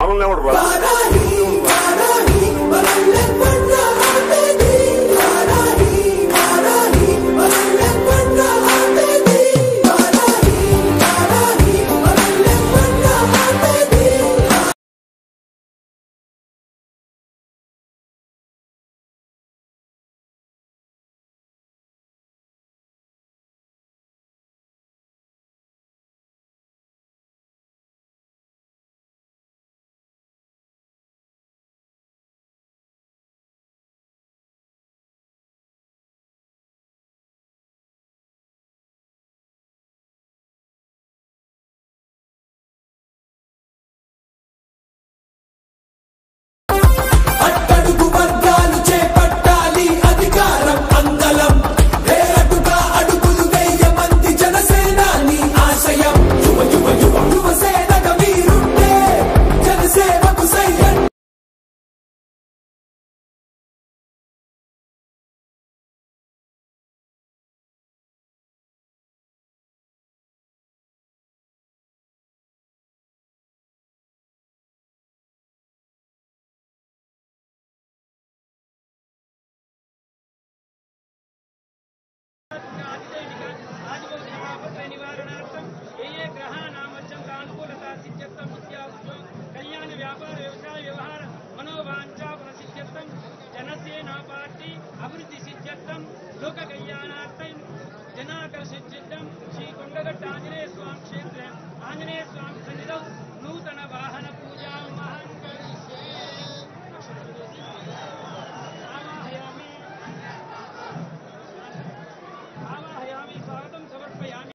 మనల్ని ఎవడు రా निवारणार्थम ये ग्रहाणामर्चम अनुकूलता सिद्ध्यर्थम कल्याण व्यापार व्यवसाय व्यवहार मनोवांछा प्रसिद्ध्यर्थम जनसेना पार्टी अभिवृद्धि सिद्ध्यर्थम लोक कल्याणार्थम जनाकर्षित्यर्थम श्री कोंडगट्ट आंजनेय स्वामी क्षेत्र आंजनेय स्वामी सन्निधौ नूतन वाहन